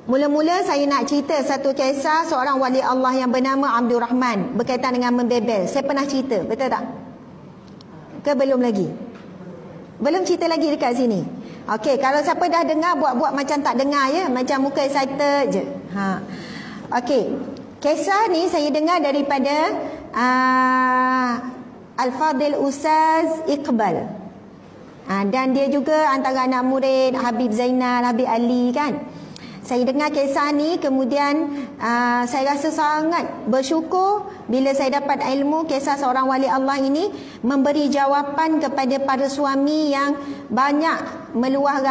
Mula-mula saya nak cerita satu kisah seorang wali Allah yang bernama Abdul Rahman berkaitan dengan membebel. Saya pernah cerita, betul tak? Ke belum lagi? Belum cerita lagi dekat sini. Okey, kalau siapa dah dengar buat-buat macam tak dengar ya, macam muka excited je. Okey. Kisah ni saya dengar daripada Al-Fadil Ustaz Iqbal. Dan dia juga antara anak murid Habib Zainal, Habib Ali kan. Saya dengar kisah ni, kemudian saya rasa sangat bersyukur bila saya dapat ilmu kisah seorang wali Allah ini memberi jawapan kepada para suami yang banyak meluah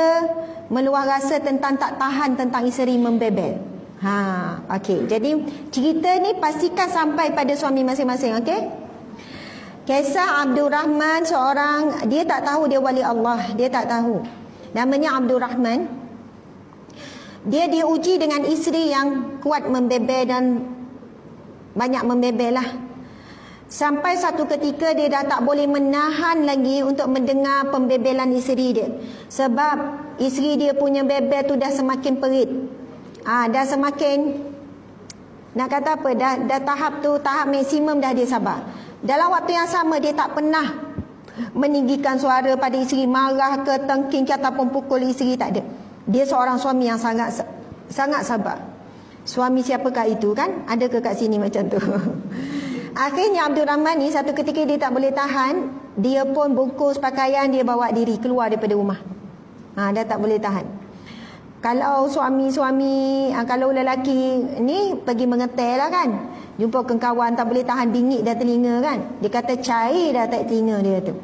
rasa tentang tak tahan tentang isteri membebel. Okey. Jadi cerita ni pastikan sampai pada suami masing-masing, okey? Kisah Abdul Rahman, seorang, dia tak tahu dia wali Allah, dia tak tahu. Namanya Abdul Rahman. Dia diuji dengan isteri yang kuat membebel dan banyak membebel lah. Sampai satu ketika dia dah tak boleh menahan lagi untuk mendengar pembebelan isteri dia. Sebab isteri dia punya bebel tu dah semakin perit. Dah semakin, nak kata apa, dah tahap maksimum dah dia sabar. Dalam waktu yang sama dia tak pernah meninggikan suara pada isteri, marah ke, tengking ke ataupun pukul isteri, tak ada. Dia seorang suami yang sangat sabar. Suami siapakah itu kan? Ada ke kat sini macam tu? Akhirnya Abdul Rahman ni satu ketika dia tak boleh tahan, dia pun bungkus pakaian, dia bawa diri keluar daripada rumah. Dah tak boleh tahan. Kalau suami-suami, kalau lelaki ni pergi mengetel lah kan, jumpa kawan tak boleh tahan, bingit dah telinga kan, dia kata cair dah tak telinga dia tu.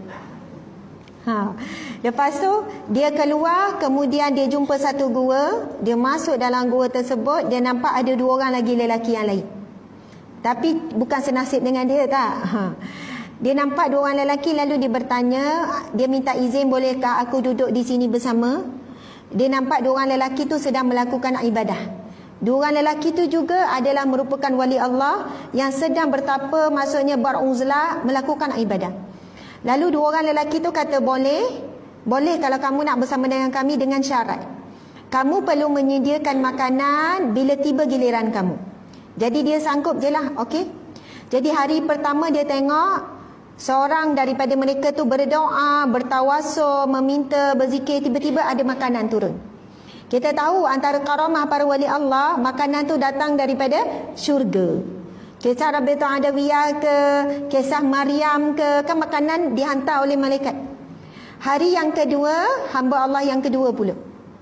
Lepas tu dia keluar, kemudian dia jumpa satu gua. Dia masuk dalam gua tersebut, dia nampak ada dua orang lagi lelaki yang lain, tapi bukan senasib dengan dia tak. Dia nampak dua orang lelaki, lalu dia bertanya, dia minta izin, bolehkah aku duduk di sini bersama? Dia nampak dua orang lelaki tu sedang melakukan ibadah. Dua orang lelaki tu juga adalah merupakan wali Allah yang sedang bertapa, maksudnya beruzlah, melakukan ibadah. Lalu dua orang lelaki tu kata, boleh kalau kamu nak bersama dengan kami, dengan syarat kamu perlu menyediakan makanan bila tiba giliran kamu. Jadi dia sanggup je lah, okey. Jadi hari pertama dia tengok seorang daripada mereka tu berdoa, bertawasul, meminta, berzikir, tiba-tiba ada makanan turun. Kita tahu antara karamah para wali Allah, makanan tu datang daripada syurga. Kisah Rabi'ah Adawiyah ke, kisah Maryam ke, kan makanan dihantar oleh malaikat. Hari yang kedua, hamba Allah yang kedua pula,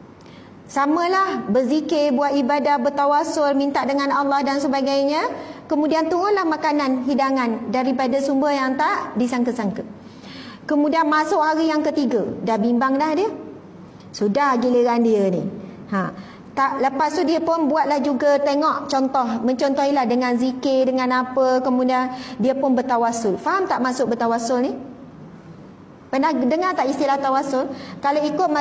samalah, berzikir, buat ibadah, bertawasul, minta dengan Allah dan sebagainya. Kemudian turunlah makanan, hidangan daripada sumber yang tak disangka-sangka. Kemudian masuk hari yang ketiga, dah bimbang dah dia. Sudah giliran dia ni. Lepas tu dia pun buatlah juga, tengok contoh, mencontohilah dengan zikir, dengan apa, kemudian dia pun bertawasul. Faham tak maksud bertawasul ni? Pernah dengar tak istilah tawasul? Kalau ikut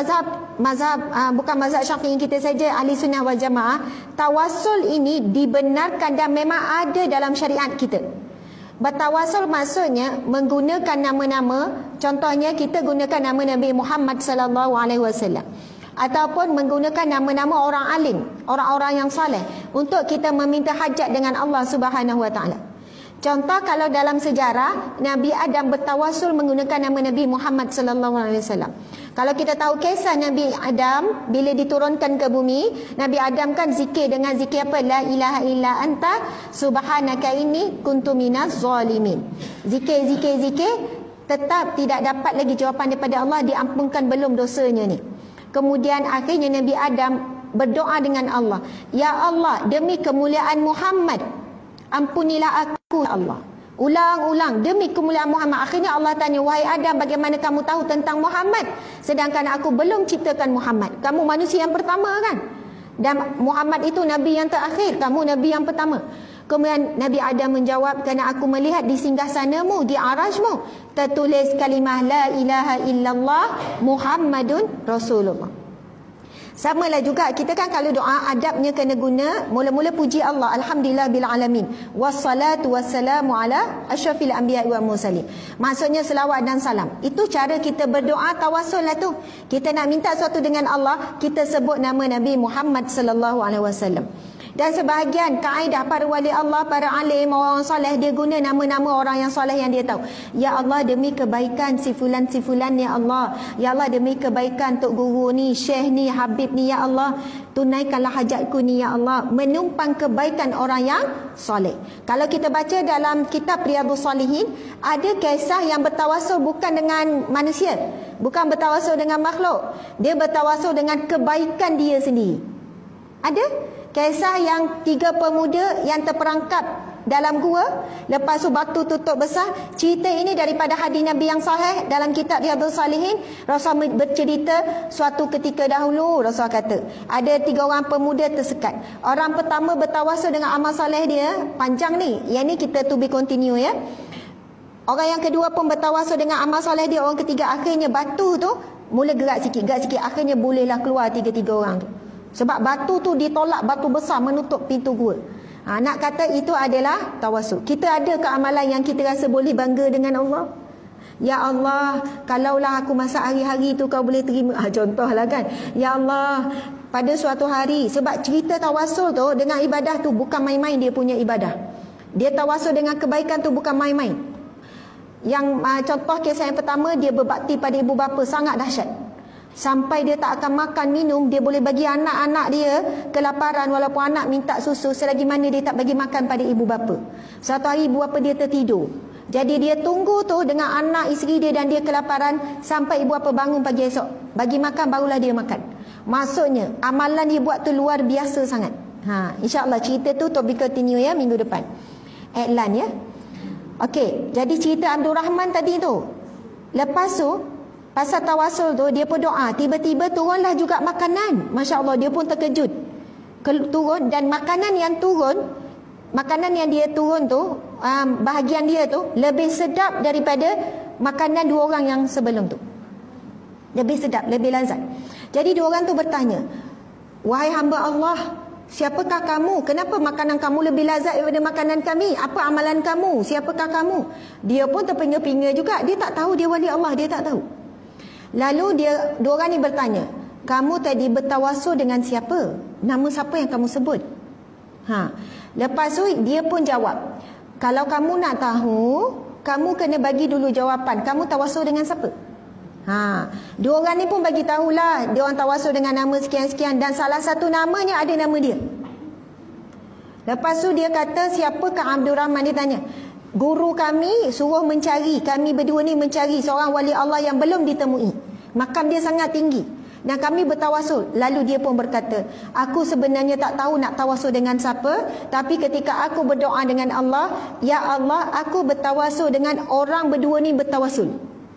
bukan mazhab Syafi'i kita saja, ahli sunnah wal jamaah, tawasul ini dibenarkan dan memang ada dalam syariat kita. Bertawasul maksudnya menggunakan nama-nama, contohnya kita gunakan nama Nabi Muhammad sallallahu alaihi wasallam, ataupun menggunakan nama-nama orang alim, orang-orang yang saleh untuk kita meminta hajat dengan Allah Subhanahu wa taala. Contoh, kalau dalam sejarah Nabi Adam bertawasul menggunakan nama Nabi Muhammad sallallahu alaihi wasallam. Kalau kita tahu kisah Nabi Adam bila diturunkan ke bumi, Nabi Adam kan zikir dengan zikir apa? La ilaha illa anta subhanaka inni kuntu minaz zalimin. Zikir, tetap tidak dapat lagi jawapan daripada Allah, diampunkan belum dosanya ni. Kemudian akhirnya Nabi Adam berdoa dengan Allah, ya Allah, demi kemuliaan Muhammad, ampunilah aku ya Allah. Ulang-ulang, demi kemuliaan Muhammad. Akhirnya Allah tanya, wahai Adam, bagaimana kamu tahu tentang Muhammad, sedangkan aku belum ciptakan Muhammad? Kamu manusia yang pertama kan, dan Muhammad itu Nabi yang terakhir, kamu Nabi yang pertama. Kemudian Nabi Adam menjawab, kerana aku melihat di singgasanamu, di arasmu, tertulis kalimah la ilaha illallah Muhammadun Rasulullah. Samalah juga kita kan kalau doa adabnya kena guna mula-mula puji Allah, alhamdulillah bil alamin, wassalatu wassalamu ala asyrafil anbiya'i wal mursalin. Maksudnya selawat dan salam. Itu cara kita berdoa tawassul lah tu. Kita nak minta sesuatu dengan Allah, kita sebut nama Nabi Muhammad sallallahu alaihi wasallam. Dan sebahagian kaedah para wali Allah, para alim, orang soleh, dia guna nama-nama orang yang soleh yang dia tahu. Ya Allah, demi kebaikan si fulan ya Allah. Ya Allah, demi kebaikan Tok Guru ni, Syekh ni, Habib ni, ya Allah, tunaikanlah hajatku ni ya Allah. Menumpang kebaikan orang yang soleh. Kalau kita baca dalam kitab Riyadhus Shalihin, ada kisah yang bertawasul bukan dengan manusia, bukan bertawasul dengan makhluk. Dia bertawasul dengan kebaikan dia sendiri. Ada kisah yang 3 pemuda yang terperangkap dalam gua, lepas tu batu tutup besar. Cerita ini daripada hadis Nabi yang sahih dalam kitab Riyadhus Shalihin. Rasul bercerita suatu ketika dahulu, Rasul kata ada 3 orang pemuda tersekat. Orang pertama bertawasul dengan amal soleh dia, panjang ni, yang ni kita to be continue ya. Orang yang kedua pun bertawasul dengan amal soleh dia. Orang ketiga akhirnya batu tu mula gerak sikit, akhirnya bolehlah keluar 3 orang tu. Sebab batu tu ditolak, batu besar menutup pintu gua. Nak kata itu adalah tawasul. Kita ada ke amalan yang kita rasa boleh bangga dengan Allah? Ya Allah, kalaulah aku masak hari-hari tu kau boleh terima. Contohlah kan. Ya Allah, pada suatu hari, sebab cerita tawasul tu dengan ibadah tu bukan main-main dia punya ibadah. Dia tawasul dengan kebaikan tu bukan main-main. Yang contoh kisah yang pertama, dia berbakti pada ibu bapa sangat dahsyat. Sampai dia tak akan makan minum, dia boleh bagi anak-anak dia kelaparan walaupun anak minta susu, selagi mana dia tak bagi makan pada ibu bapa. Satu hari ibu bapa dia tertidur. Jadi dia tunggu tu dengan anak isteri dia dan dia kelaparan sampai ibu bapa bangun pagi esok. Bagi makan barulah dia makan. Maksudnya amalan dia buat tu luar biasa sangat. InsyaAllah cerita tu topik continue ya minggu depan. Iklan ya. Okey, jadi cerita Abdul Rahman tadi tu. Lepas tu pasal tawasul tu dia berdoa, tiba-tiba turunlah juga makanan. Masya Allah, dia pun terkejut. Turun, dan makanan yang dia turun tu, bahagian dia tu lebih sedap daripada makanan 2 orang yang sebelum tu. Lebih sedap, lebih lazat. Jadi 2 orang tu bertanya, wahai hamba Allah, siapakah kamu? Kenapa makanan kamu lebih lazat daripada makanan kami? Apa amalan kamu? Siapakah kamu? Dia pun terpinga-pinga juga. Dia tak tahu dia wali Allah, dia tak tahu. Lalu 2 orang ni bertanya, kamu tadi bertawasul dengan siapa? Nama siapa yang kamu sebut? Lepas tu dia pun jawab, kalau kamu nak tahu, kamu kena bagi dulu jawapan. Kamu tawasul dengan siapa? 2 orang ni pun bagi tahulah, dia orang tawasul dengan nama sekian-sekian, dan salah satu namanya ada nama dia. Lepas tu dia kata, siapakah Abdul Rahman? Dia tanya, guru kami suruh mencari, kami berdua ni mencari seorang wali Allah yang belum ditemui. Makam dia sangat tinggi dan kami bertawasul. Lalu dia pun berkata, aku sebenarnya tak tahu nak tawasul dengan siapa, tapi ketika aku berdoa dengan Allah, ya Allah, aku bertawasul dengan orang berdua ni bertawasul.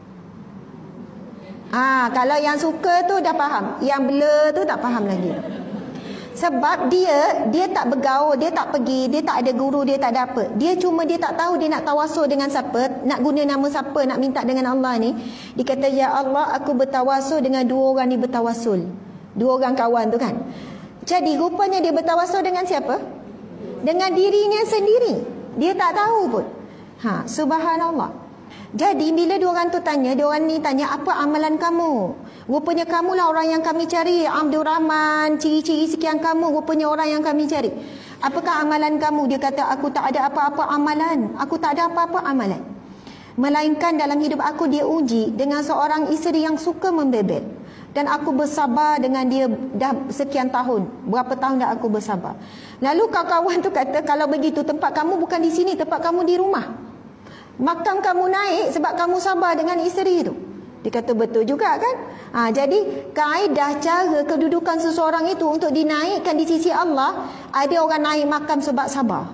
Kalau yang suka tu dah faham, yang blur tu tak faham lagi. Sebab dia tak bergaul, dia tak pergi, dia tak ada guru, dia tak ada apa. Dia cuma dia tak tahu dia nak tawasul dengan siapa, nak guna nama siapa, nak minta dengan Allah ni. Dia kata, ya Allah, aku bertawasul dengan 2 orang ni bertawasul. 2 orang kawan tu kan. Jadi rupanya dia bertawasul dengan siapa? Dengan dirinya sendiri. Dia tak tahu pun. Subhanallah. Jadi bila 2 orang tu tanya, 2 orang ni tanya, apa amalan kamu? Rupanya kamulah orang yang kami cari, Abdul Rahman, ciri-ciri sekian kamu, rupanya orang yang kami cari. Apakah amalan kamu? Dia kata, aku tak ada apa-apa amalan. Aku tak ada apa-apa amalan. Melainkan dalam hidup aku dia uji dengan seorang isteri yang suka membebel. Dan aku bersabar dengan dia dah sekian tahun. Berapa tahun dah aku bersabar. Lalu kawan-kawan tu kata, kalau begitu tempat kamu bukan di sini, tempat kamu di rumah. Makam kamu naik sebab kamu sabar dengan isteri itu. Dia kata betul juga kan. Jadi kaedah cara kedudukan seseorang itu untuk dinaikkan di sisi Allah, ada orang naik makam sebab sabar.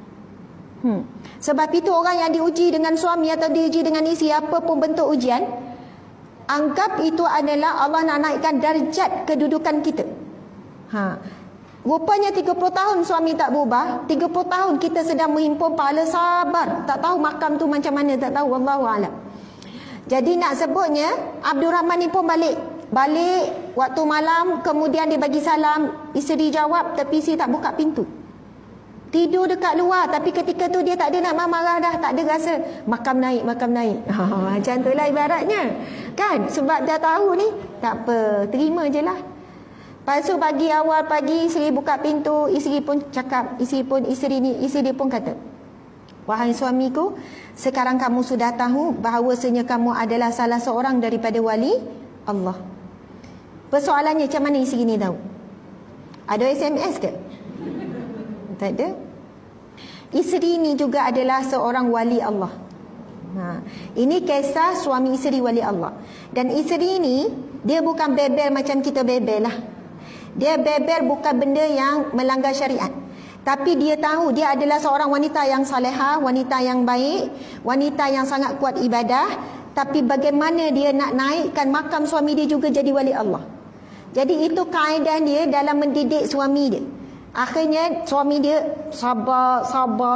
Sebab itu orang yang diuji dengan suami atau diuji dengan isteri, apa pun bentuk ujian, anggap itu adalah Allah nak naikkan darjat kedudukan kita. Rupanya 30 tahun suami tak berubah, 30 tahun kita sedang menghimpun pahala sabar. Tak tahu makam tu macam mana, tak tahu, wallahu a'lam. Jadi nak sebutnya, Abdul Rahman ni pun balik balik waktu malam, kemudian dia bagi salam, isteri jawab tapi isteri tak buka pintu. Tidur dekat luar, tapi ketika tu dia tak ada nak marah dah, tak ada rasa makam naik. Macam tu lah ibaratnya. Kan? Sebab dah tahu ni, tak apa, terima je lah. Lepas tu pagi, awal pagi, isteri buka pintu, isteri pun cakap, isteri dia pun kata, wahai suamiku, sekarang kamu sudah tahu bahawasanya kamu adalah salah seorang daripada wali Allah. Persoalannya, macam mana isteri ni tahu? Ada SMS ke? Tak ada. Isteri ni juga adalah seorang wali Allah. Ini kisah suami isteri wali Allah. Dan isteri ni, dia bukan bebel macam kita bebel lah. Dia bebel bukan benda yang melanggar syariat. Tapi dia tahu dia adalah seorang wanita yang salehah, wanita yang baik, wanita yang sangat kuat ibadah. Tapi bagaimana dia nak naikkan makam suami dia juga jadi wali Allah. Jadi itu kaedah dia dalam mendidik suami dia. Akhirnya suami dia sabar.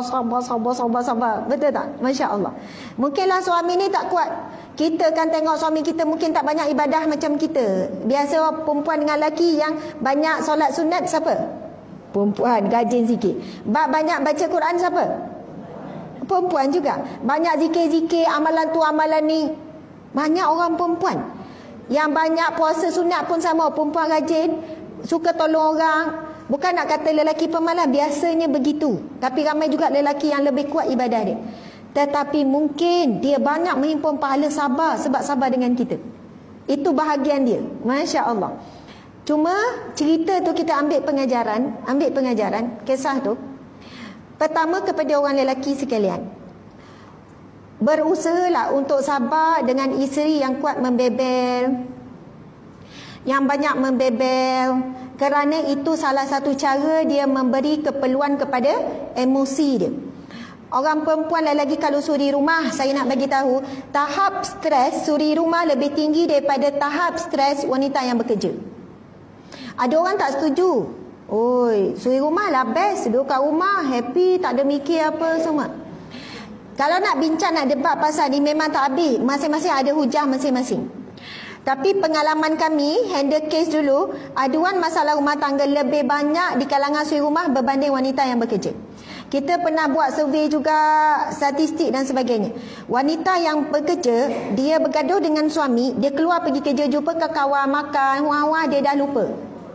Betul tak? Masya Allah. Mungkinlah suami ni tak kuat. Kita kan tengok suami kita mungkin tak banyak ibadah macam kita. Biasa perempuan dengan lelaki yang banyak solat sunat siapa? Perempuan, rajin sikit. Banyak baca Quran siapa? Perempuan juga. Banyak zikir-zikir, amalan tu amalan ni. Banyak orang perempuan. Yang banyak puasa sunat pun sama. Perempuan rajin, suka tolong orang. Bukan nak kata lelaki pemalas, biasanya begitu. Tapi ramai juga lelaki yang lebih kuat ibadah dia. Tetapi mungkin dia banyak menghimpun pahala sabar sebab sabar dengan kita. Itu bahagian dia. Masya Allah. Cuma cerita tu kita ambil pengajaran, kisah tu. Pertama kepada orang lelaki sekalian. Berusahalah untuk sabar dengan isteri yang kuat membebel, yang banyak membebel. Kerana itu salah satu cara dia memberi keperluan kepada emosi dia. Orang perempuan lagi kalau suri rumah, saya nak bagi tahu, tahap stres suri rumah lebih tinggi daripada tahap stres wanita yang bekerja. Ada orang tak setuju. Oi, suri rumah lah best, duduk kat rumah happy, tak ada mikir apa semua. Kalau nak bincang, nak debat pasal ni memang tak habis. Masing-masing ada hujah masing-masing. Tapi pengalaman kami, handle case dulu, aduan masalah rumah tangga lebih banyak di kalangan suri rumah berbanding wanita yang bekerja. Kita pernah buat survey juga, statistik dan sebagainya. Wanita yang bekerja, dia bergaduh dengan suami, dia keluar pergi kerja, jumpa ke kawan, makan, wah-wah, dia dah lupa.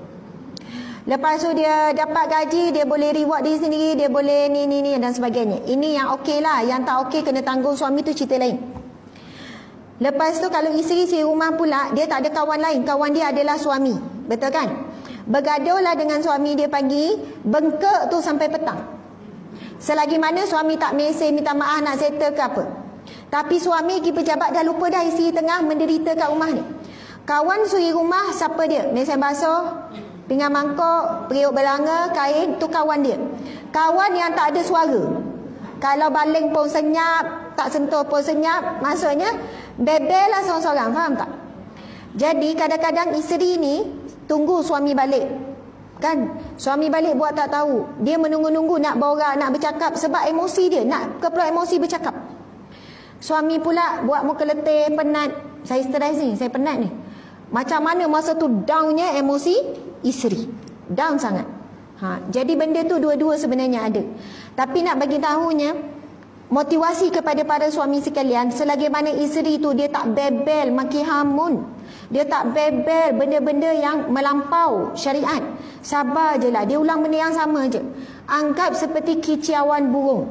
Lepas tu dia dapat gaji, dia boleh reward diri sendiri, dia boleh ni dan sebagainya. Ini yang okey lah, yang tak okey kena tanggung suami tu cerita lain. Lepas tu kalau isteri rumah pula, dia tak ada kawan lain, kawan dia adalah suami. Betul kan? Bergaduhlah dengan suami dia pagi, bengkak tu sampai petang. Selagi mana suami tak mesej minta maaf nak settle ke apa. Tapi suami pergi pejabat dah lupa dah isteri tengah menderita kat rumah ni. Kawan suri rumah siapa dia? Mesin basuh, pinggan mangkok, periuk belanga, kain, tu kawan dia. Kawan yang tak ada suara. Kalau baling pun senyap, tak sentuh pun senyap, maksudnya bebel lah seorang-seorang, faham tak? Jadi kadang-kadang isteri ni tunggu suami balik. Kan? Suami balik buat tak tahu. Dia menunggu-nunggu nak borak, nak bercakap sebab emosi dia, nak keperluan emosi bercakap. Suami pula buat muka letih, penat. Saya stres ni, saya penat ni. Macam mana masa tu downnya emosi isteri. Down sangat. Jadi benda tu dua-dua sebenarnya ada. Tapi nak bagi tahunya, motivasi kepada para suami sekalian, selagi mana isteri tu dia tak bebel maki hamun, dia tak bebel benda-benda yang melampau syariat, sabar je lah. Dia ulang benda yang sama je. Anggap seperti kicauan burung.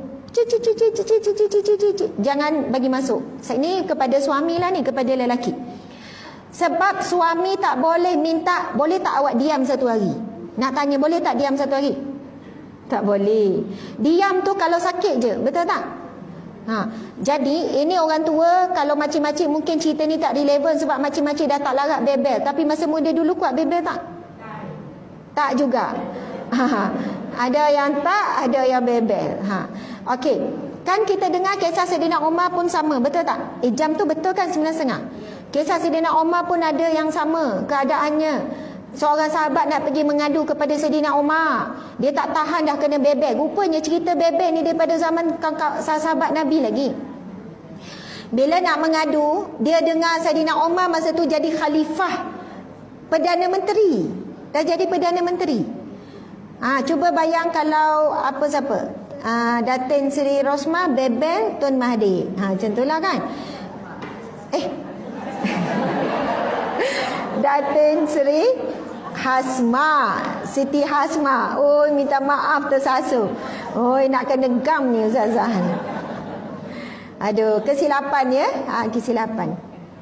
Jangan bagi masuk. Ini kepada suami lah ni, kepada lelaki. Sebab suami tak boleh minta, boleh tak awak diam satu hari? Nak tanya, boleh tak diam satu hari? Tak boleh. Diam tu kalau sakit je, betul tak? Jadi ini orang tua, kalau makcik-makcik mungkin cerita ni tak relevan sebab makcik-makcik dah tak larat bebel. Tapi masa muda dulu kuat bebel tak? Tak juga. Ada yang tak, ada yang bebel. Okey. Kan kita dengar kisah Saidina Umar pun sama, betul tak? Jam tu betul kan 9.30? Kisah Saidina Umar pun ada yang sama keadaannya. Seorang sahabat nak pergi mengadu kepada Saidina Umar. Dia tak tahan dah kena bebel. Rupanya cerita bebel ni daripada zaman sahabat Nabi lagi. Bila nak mengadu, dia dengar Saidina Umar masa tu jadi khalifah Perdana Menteri. Dah jadi Perdana Menteri. Cuba bayang kalau apa siapa? Datin Seri Rosmah bebel Tun Mahathir. Macam itulah kan. Datin Seri Siti Hasma. Oh, minta maaf tersasul. Oh, nak kena gam ni Ustazah ni. Aduh, kesilapan ya. Kesilapan.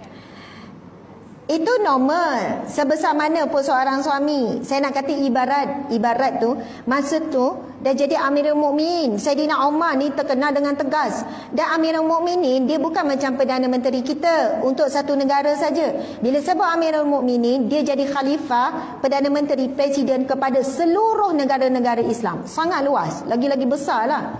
Itu normal. Sebesar mana pun seorang suami. Saya nak kata ibarat tu, masa tu dah jadi Amirul Mukminin. Saidina Umar ni terkenal dengan tegas. Dan Amirul Mukminin dia bukan macam Perdana Menteri kita untuk satu negara saja. Bila sebut Amirul Mukminin, dia jadi khalifah, Perdana Menteri, presiden kepada seluruh negara-negara Islam. Sangat luas, lagi-lagi besar lah.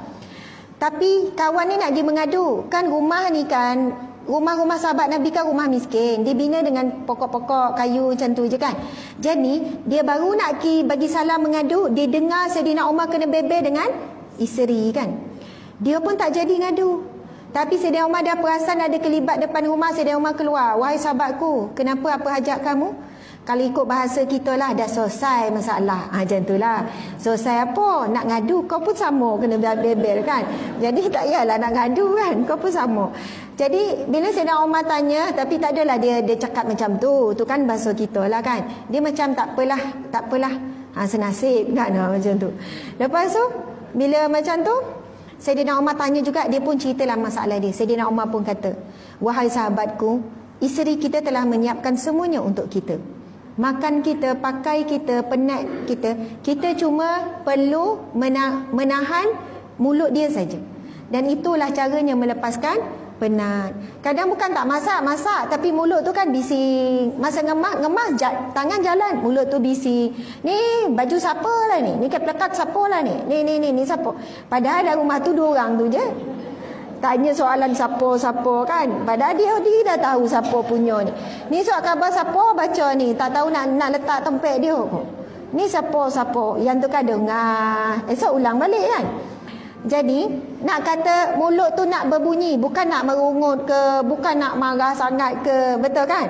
Tapi kawan ni nak pergi mengadu. Kan rumah ni kan, rumah-rumah sahabat Nabi kan rumah miskin. Dia bina dengan pokok-pokok kayu macam tu je kan. Jadi dia baru nak bagi salam mengadu, dia dengar Saidina Umar kena bebel dengan isteri kan. Dia pun tak jadi ngadu. Tapi Saidina Umar dah perasan ada kelibat depan rumah. Saidina Umar keluar, "Wahai sahabatku, kenapa, apa hajat kamu?" Kalau ikut bahasa kita lah, dah selesai masalah. Macam tu lah. Selesai apa? Nak ngadu, kau pun sama kena bebel kan. Jadi tak payahlah nak ngadu kan, kau pun sama. Jadi bila Saidina Umar tanya, tapi tak adalah dia cakap macam tu. Tu kan bahasa kita lah kan. Dia macam tak apalah. Senasib kan, macam tu. Lepas tu, bila macam tu, Saidina Umar tanya juga, dia pun ceritalah masalah dia. Saidina Umar pun kata, "Wahai sahabatku, isteri kita telah menyiapkan semuanya untuk kita. Makan kita, pakai kita, penat kita. Kita cuma perlu menahan mulut dia saja. Dan itulah caranya melepaskan penat." Kadang bukan tak masak, tapi mulut tu kan bising. Masa ngemas tangan jalan, mulut tu bising. Ni baju siapa lah ni? Ni keplekat siapa lah ni? Ni siapa? Padahal dalam rumah tu 2 orang tu je. Tanya soalan siapa kan. Padahal dia dah tahu siapa punya ni. Ni surat khabar siapa baca ni. Tak tahu nak letak tempat dia. Ni siapa. Yang tu kan dengar. Esok ulang balik kan. Jadi nak kata mulut tu nak berbunyi. Bukan nak merungut ke. Bukan nak marah sangat ke. Betul kan?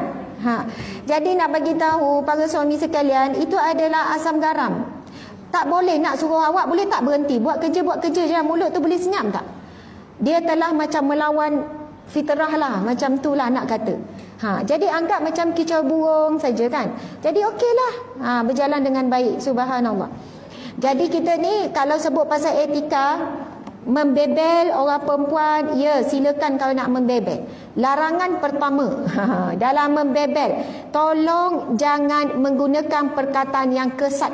Jadi nak bagi tahu para suami sekalian. Itu adalah asam garam. Tak boleh nak suruh awak. Boleh tak berhenti. Buat kerja je. Mulut tu boleh senyap tak? Dia telah macam melawan fitrah lah. Macam tu lah nak kata. Jadi anggap macam kicau burung saja kan. Jadi okeylah. Berjalan dengan baik. Subhanallah. Jadi kita ni kalau sebut pasal etika, membebel orang perempuan, ya silakan kalau nak membebel. Larangan pertama dalam membebel, tolong jangan menggunakan perkataan yang kesat.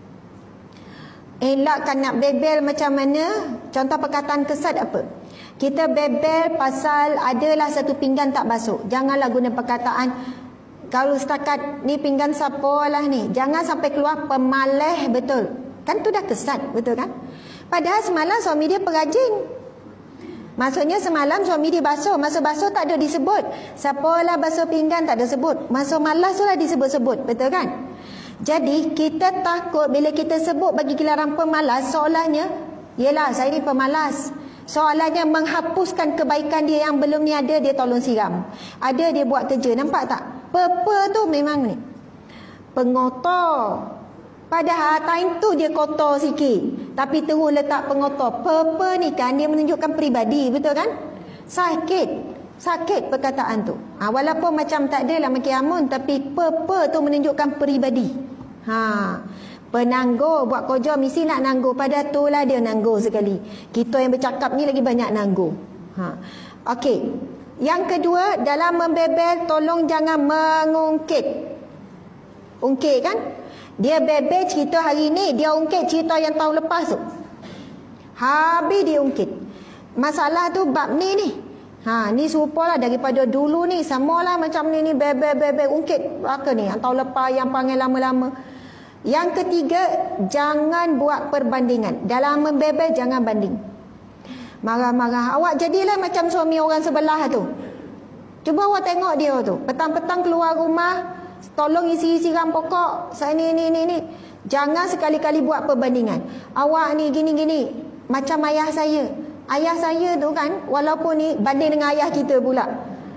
Elakkan nak bebel macam mana? Contoh perkataan kesat apa? Kita bebel pasal adalah satu pinggan tak basuh. Janganlah guna perkataan, kalau setakat ni pinggan siapa lah ni. Jangan sampai keluar pemaleh, betul. Kan tu dah kesat, betul kan? Padahal semalam suami dia perajin. Maksudnya semalam suami dia basuh. Masa basuh tak ada disebut. Siapalah basuh pinggan, tak ada sebut. Masa malas tu lah disebut-sebut, betul kan? Jadi kita takut bila kita sebut bagi gelaran pemalas, seolahnya, yelah saya ni pemalas. Soalannya menghapuskan kebaikan dia yang belum ni ada, dia tolong siram. Ada dia buat kerja, nampak tak? Pepe tu memang ni pengotor. Padahal time tu dia kotor sikit, tapi terus letak pengotor. Pepe ni kan dia menunjukkan peribadi, betul kan? Sakit perkataan tu. Walaupun macam tak adalah makin amun, tapi pepe tu menunjukkan peribadi. Penangguh buat kerja mesti nak nangguh. Pada tu lah dia nangguh sekali. Kita yang bercakap ni lagi banyak nangguh. Okey. Yang kedua, dalam membebel tolong jangan mengungkit. Ungkit kan? Dia bebel cerita hari ni, dia ungkit cerita yang tahun lepas tu. Habis dia ungkit. Masalah tu bab ni. Ni serupa lah daripada dulu ni. Samalah macam ni bebel ungkit. Apa ni? Yang tahun lepas, yang panggil lama-lama. Yang ketiga, jangan buat perbandingan. Dalam membebel jangan banding. Marah-marah. Awak jadilah macam suami orang sebelah tu. Cuba awak tengok dia tu. Petang-petang keluar rumah, tolong isi ram pokok. Saya ni. Jangan sekali-kali buat perbandingan. Awak ni gini-gini. Macam ayah saya. Ayah saya tu kan, walaupun ni banding dengan ayah kita pula.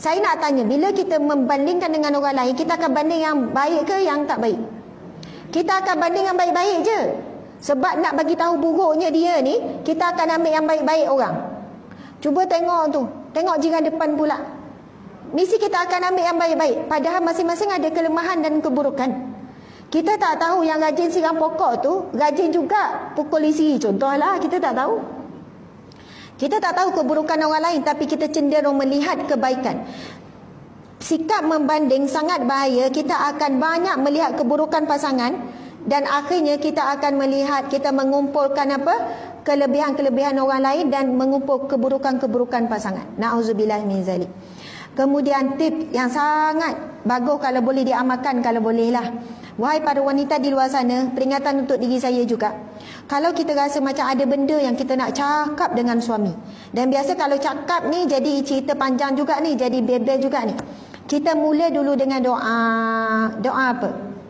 Saya nak tanya, bila kita membandingkan dengan orang lain, kita akan banding yang baik ke yang tak baik? Kita akan banding yang baik-baik je. Sebab nak bagi tahu buruknya dia ni, kita akan ambil yang baik-baik orang. Cuba tengok tu, tengok jiran depan pula. Mesti kita akan ambil yang baik-baik. Padahal masing-masing ada kelemahan dan keburukan. Kita tak tahu yang rajin siram pokok tu rajin juga pukul isi. Contohlah, kita tak tahu. Kita tak tahu keburukan orang lain, tapi kita cenderung melihat kebaikan. Sikap membanding sangat bahaya. Kita akan banyak melihat keburukan pasangan dan akhirnya kita akan melihat, kita mengumpulkan apa? Kelebihan-kelebihan orang lain dan mengumpul keburukan-keburukan pasangan. Na'udzubillah min zalik. Kemudian tip yang sangat bagus kalau boleh diamalkan, kalau bolehlah. Wahai para wanita di luar sana, peringatan untuk diri saya juga. Kalau kita rasa macam ada benda yang kita nak cakap dengan suami, dan biasa kalau cakap ni jadi cerita panjang juga ni, jadi bebel juga ni. Kita mula dulu dengan doa. Doa apa?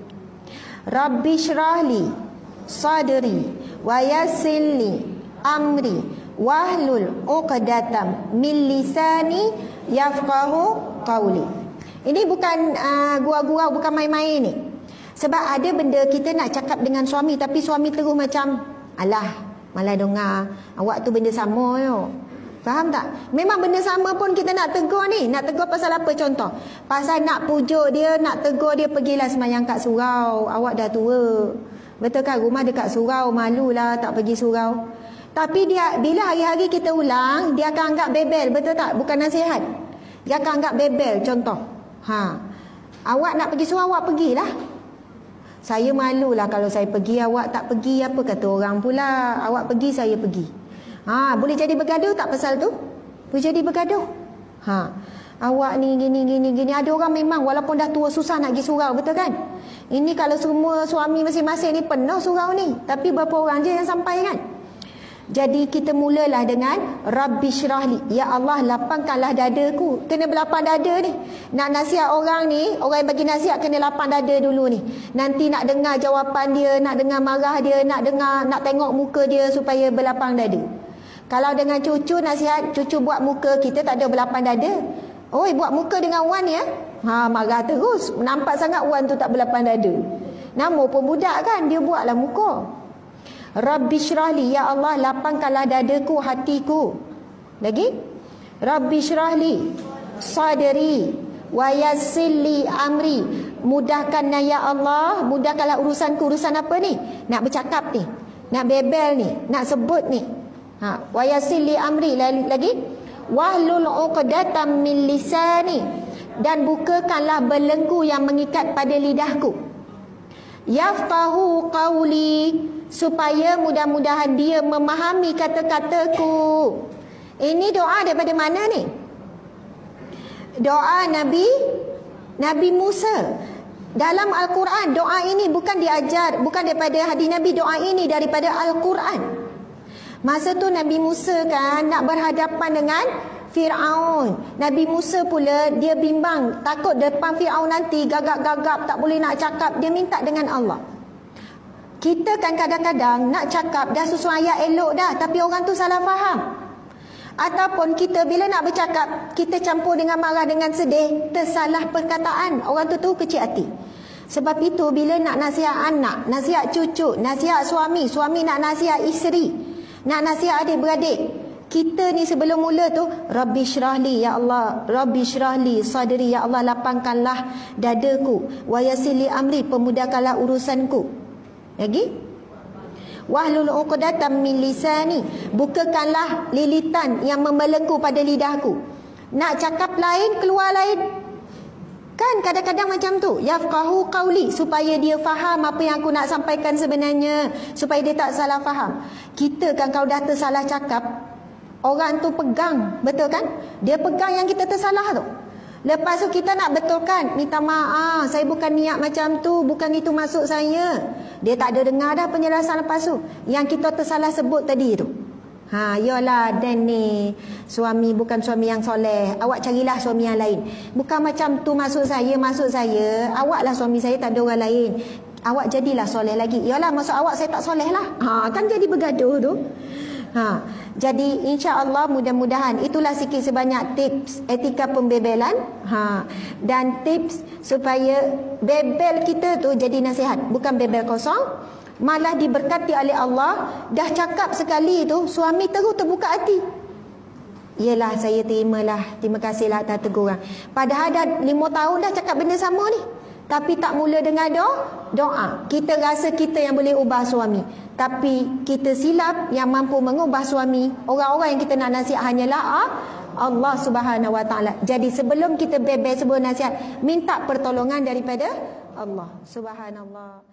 Rabbi syrahli sadri wa yassirli amri wahlul 'uqdatam min lisani yafqahu qawli. Ini bukan gurau-gurau, bukan main-main ni. Sebab ada benda kita nak cakap dengan suami, tapi suami terus macam, alah, malah dengar, awak tu benda sama yo. Faham tak? Memang benda sama pun kita nak tegur ni. Nak tegur pasal apa? Contoh, pasal nak pujuk dia, nak tegur dia, pergilah semayang kat surau. Awak dah tua. Betul kan? Rumah dekat surau, malulah tak pergi surau. Tapi dia, bila hari-hari kita ulang, dia akan anggap bebel. Betul tak? Bukan nasihat. Dia akan anggap bebel. Contoh, awak nak pergi surau, awak pergilah. Saya malulah kalau saya pergi, awak tak pergi. Apa kata orang pula? Awak pergi, saya pergi. Boleh jadi bergaduh tak pasal tu? Boleh jadi bergaduh. Awak ni gini. Ada orang memang walaupun dah tua susah nak pergi surau, betul kan? Ini kalau semua suami masing-masing ni penuh surau ni, tapi berapa orang je yang sampai kan? Jadi kita mulalah dengan Rabbi syrahli, ya Allah lapangkanlah dadaku. Kena berlapang dada ni. Nak nasihat orang ni, orang yang bagi nasihat kena lapang dada dulu ni. Nanti nak dengar jawapan dia, nak dengar marah dia, nak tengok muka dia supaya berlapang dada. Kalau dengan cucu nasihat, cucu buat muka, kita tak ada berlapang dada. Oi, buat muka dengan Wan ya. Marah terus. Nampak sangat Wan tu tak berlapang dada. Nama pun budak kan, dia buatlah muka. Rabbi syrahli, ya Allah lapangkanlah dadaku, hatiku. Lagi? Rabbi syrahli sadri wa yassirli amri. Mudahkanlah ya Allah, mudahkanlah urusanku. Urusan apa ni? Nak bercakap ni, nak bebel ni, nak sebut ni. Wa yassirli amri. Lagi? Wahlul 'uqdatam min lisani. Dan bukakanlah belenggu yang mengikat pada lidahku. Yafqahu qawli, supaya mudah-mudahan dia memahami kata-kataku. Ini doa daripada mana ni? Doa Nabi Musa. Dalam Al-Quran, doa ini bukan diajar, bukan daripada hadis Nabi, doa ini daripada Al-Quran. Masa tu Nabi Musa kan nak berhadapan dengan Fir'aun. Nabi Musa pula dia bimbang, takut depan Fir'aun nanti gagap-gagap, tak boleh nak cakap. Dia minta dengan Allah. Kita kan kadang-kadang nak cakap dah sesuai ayat elok dah, tapi orang tu salah faham. Ataupun kita bila nak bercakap, kita campur dengan marah, dengan sedih, tersalah perkataan. Orang tu kecil hati. Sebab itu bila nak nasihat anak, nasihat cucu, nasihat suami, suami nak nasihat isteri, nak nasihat adik-beradik, kita ni sebelum mula tu, Rabbi syrahli, ya Allah, Rabbi syrahli sadri, ya Allah lapangkanlah dadaku, wa yassirli amri, pemudahkanlah urusanku. Lagi? Wahlul 'uqdatam min lisani, bukakanlah lilitan yang membelenggu pada lidahku. Nak cakap lain, keluar lain. Kan kadang-kadang macam tu. Yafqahu qawli, supaya dia faham apa yang aku nak sampaikan sebenarnya, supaya dia tak salah faham. Kita kan kalau dah tersalah cakap, orang tu pegang, betul kan? Dia pegang yang kita tersalah tu. Lepas tu kita nak betulkan, minta maaf, saya bukan niat macam tu, bukan itu maksud saya. Dia tak ada dengar dah penjelasan lepas tu. Yang kita tersalah sebut tadi tu. Yalah, Dan ni suami bukan suami yang soleh. Awak carilah suami yang lain. Bukan macam tu maksud saya. Maksud saya, awaklah suami saya, tak ada orang lain. Awak jadilah soleh lagi. Yalah, maksud awak saya tak soleh lah. Kan jadi bergaduh tu. Jadi insya-Allah mudah-mudahan itulah sikit sebanyak tips etika pembebelan. Dan tips supaya bebel kita tu jadi nasihat, bukan bebel kosong, malah diberkati oleh Allah. Dah cakap sekali tu, suami terus terbuka hati. Yelah, saya terimalah, terima kasihlah atas teguran. Padahal dah 5 tahun dah cakap benda sama ni, tapi tak mula dengan doa. Kita rasa kita yang boleh ubah suami, tapi kita silap. Yang mampu mengubah suami, orang-orang yang kita nak nasihat hanyalah Allah Subhanahu Wa Taala. Jadi sebelum kita bebel sebuah nasihat, minta pertolongan daripada Allah. Subhanallah.